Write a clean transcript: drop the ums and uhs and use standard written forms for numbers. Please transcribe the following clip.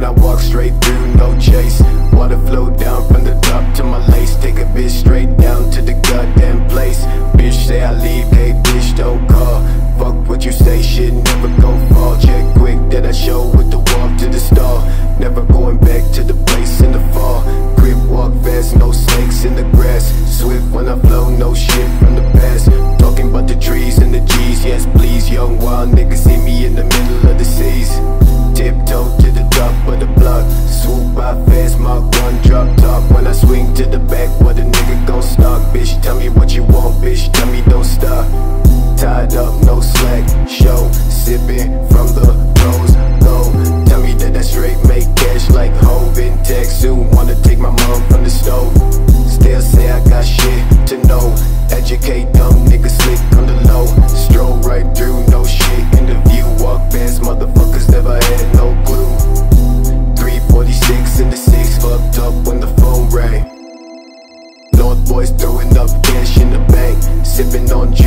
when I walk straight through, no chase. Water flow down from the top to my lace. Take a bitch straight down to the goddamn place. Bitch say I leave, hey bitch don't call. Fuck what you say, shit never go fall. Check quick that I show with the walk to the stall. Never going back to the place in the fall. Grip walk fast, no snakes in the grass. Swift when I flow, no shit from the past. Talking about the trees and the G's, yes please. Young wild niggas see me in the middle of the seas. Tiptoe to the top of the block. Swoop by fast, Mark 1, drop top. When I swing to the back, what a nigga gon' stalk. Bitch, tell me what you want, bitch, tell me don't stop. Tied up, no slack, show. Sipping from the rose gold. Tell me that I straight make cash like Hove in tech. Soon wanna take my mom from the stove. Still say I got shit to know. Educate dumb niggas slick on the low. Stroll right through, no shit in the view. Walk past motherfuckers, never had no clue. 346 in the 6, fucked up when the phone rang. North boys throwing up cash in the bank. Sipping on